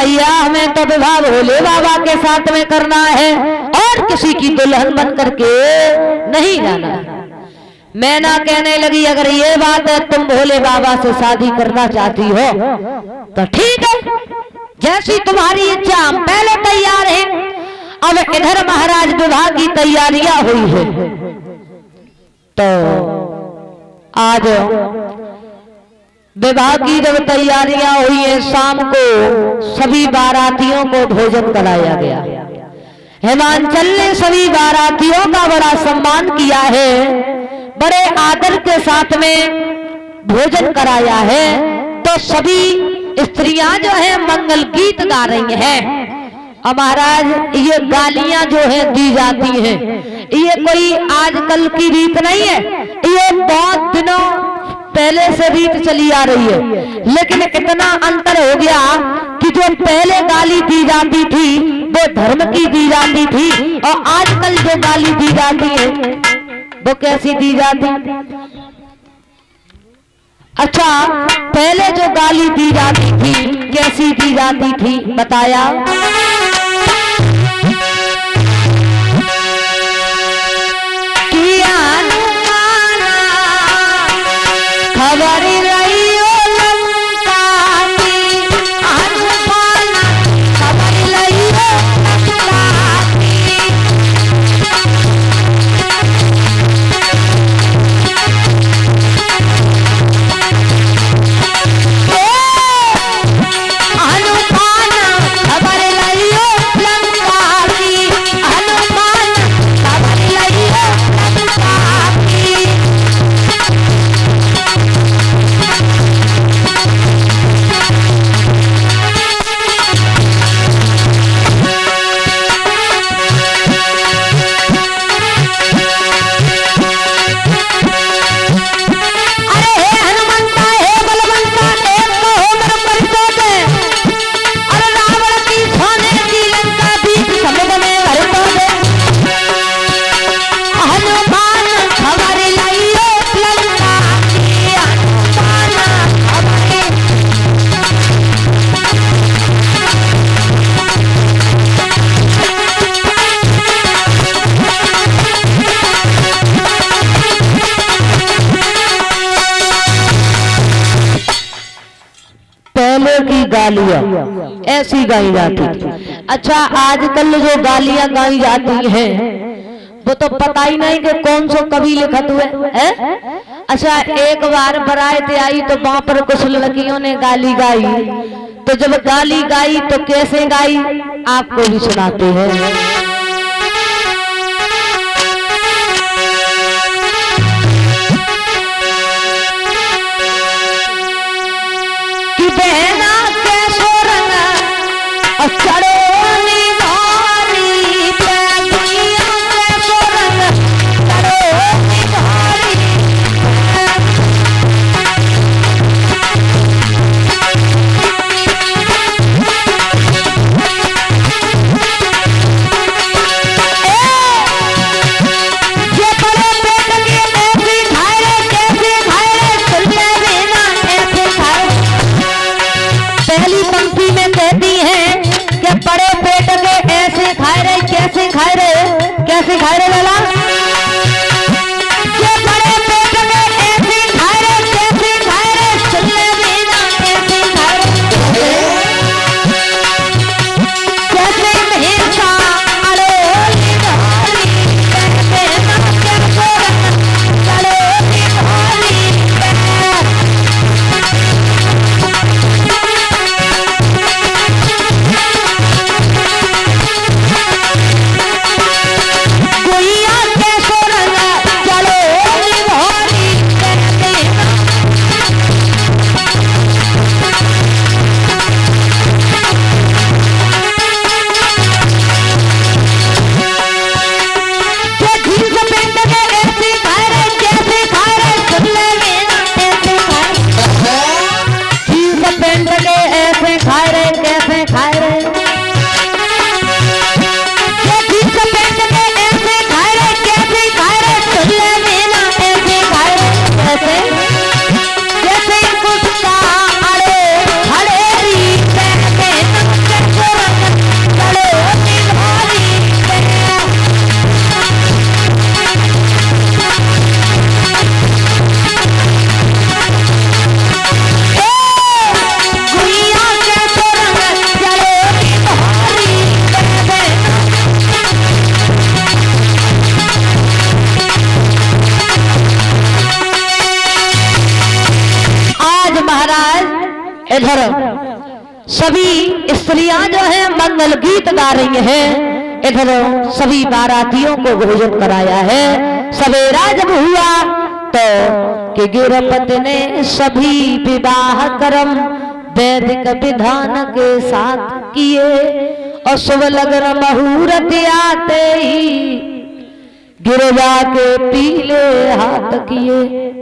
भैया हमें तो विवाह भोले बाबा के साथ में करना है और किसी की दुल्हन बन करके नहीं जाना। मैना कहने लगी अगर ये बात है तुम भोले बाबा से शादी करना चाहती हो तो ठीक है, जैसी तुम्हारी इच्छा, हम पहले तैयार हैं। अब इधर महाराज विवाह की तैयारियां हुई है, तो आज विवाह की जब तैयारियां हुई है, शाम को सभी बारातियों को भोजन कराया गया। हिमांचल ने सभी बारातियों का बड़ा सम्मान किया है, बड़े आदर के साथ में भोजन कराया है। तो सभी स्त्रियां जो है मंगल गीत गा रही हैं। और महाराज ये गालियां जो है दी जाती हैं, ये कोई आजकल की रीत नहीं है, ये बहुत दिनों पहले से रीत चली आ रही है। लेकिन इतना अंतर हो गया कि जो पहले गाली दी जाती थी वो धर्म की दी जाती थी, और आजकल जो गाली दी जाती है वो कैसी दी जाती। अच्छा, पहले जो गाली दी जाती थी कैसी दी जाती थी बताया। खबर की गालियां ऐसी गाई जाती थी। अच्छा, आजकल जो गालियां गाई जाती हैं वो तो पता ही नहीं कि कौन सो कवि लिखत हुए है। अच्छा, एक बार बारात आई तो वहां पर कुछ लड़कियों ने गाली गाई, तो जब गाली गाई तो कैसे गाई आपको भी सुनाते हैं। सभी स्त्रियां जो है मंगल गीत गा रही हैं, इधर सभी बारातियों को भोजन कराया है। सवेरा जब हुआ तो कि गिरपति ने सभी विवाह कर्म वैदिक विधान के साथ किए और शुभ लग्न मुहूर्त आते ही गिरजा के पीले हाथ किए।